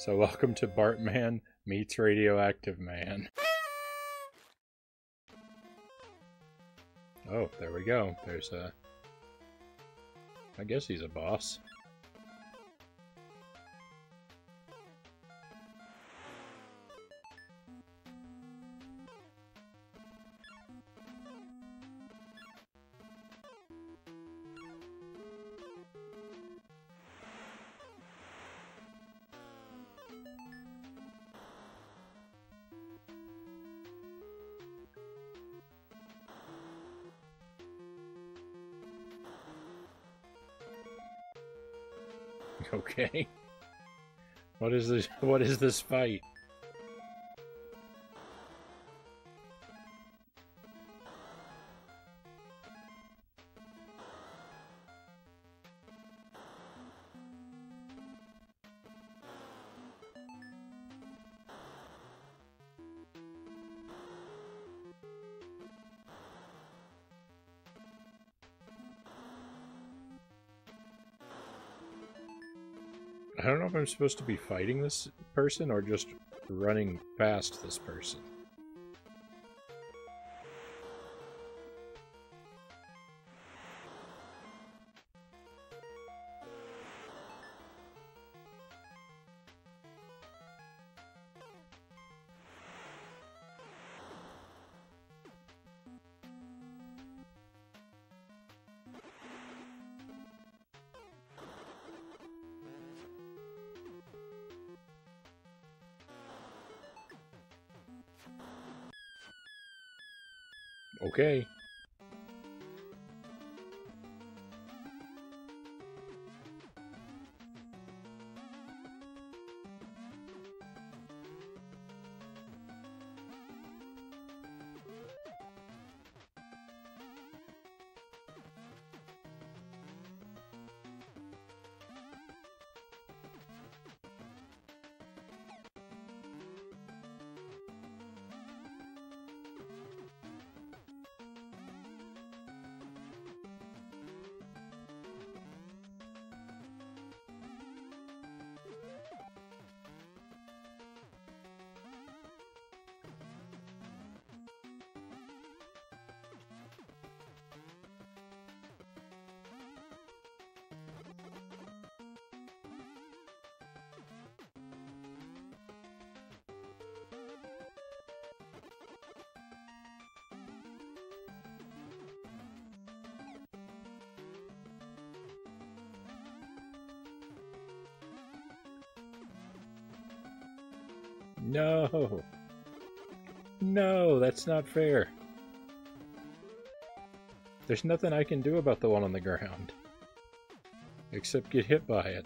So welcome to Bartman meets Radioactive Man. Oh, there we go. There's a... I guess he's a boss. Okay. What is this? What is this fight? I don't know if I'm supposed to be fighting this person or just running past this person. Okay. No! No, that's not fair. There's nothing I can do about the one on the ground. Except get hit by it.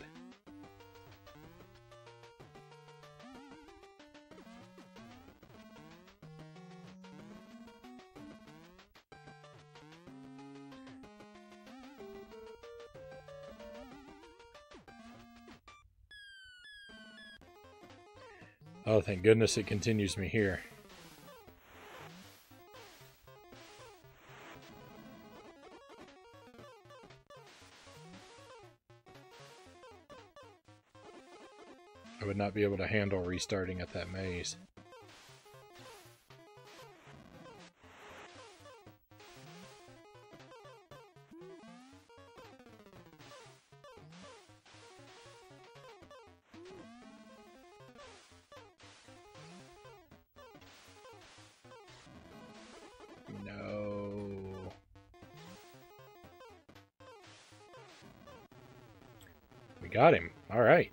Oh, thank goodness it continues me here. I would not be able to handle restarting at that maze. No. We got him. All right.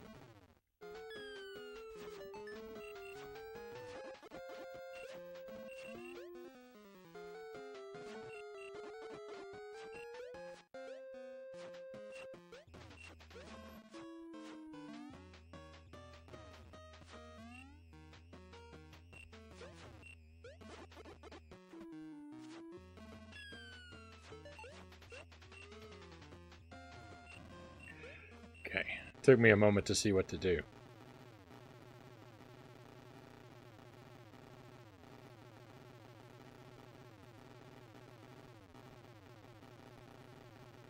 Okay. Took me a moment to see what to do.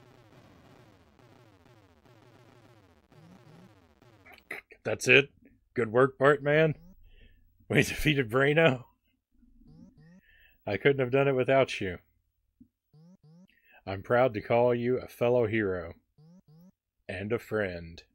That's it? Good work, Bartman. We defeated Braino. I couldn't have done it without you. I'm proud to call you a fellow hero. And a friend.